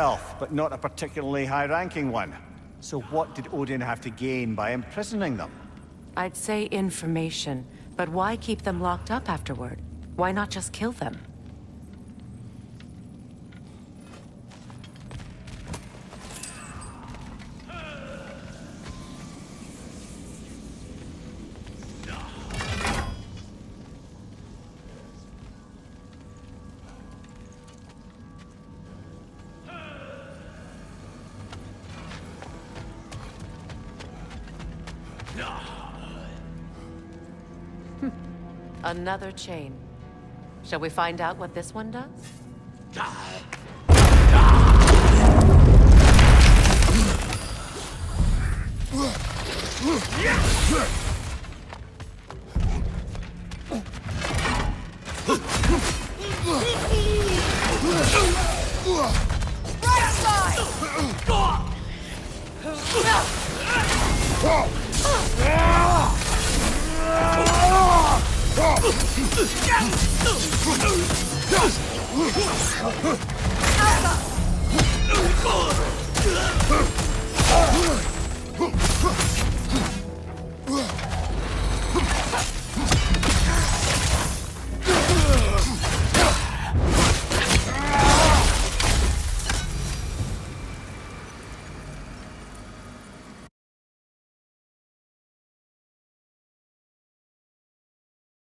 elf, but not a particularly high-ranking one. So what did Odin have to gain by imprisoning them? I'd say information, but why keep them locked up afterward? Why not just kill them? Another chain. Shall we find out what this one does? Right side! Alpha!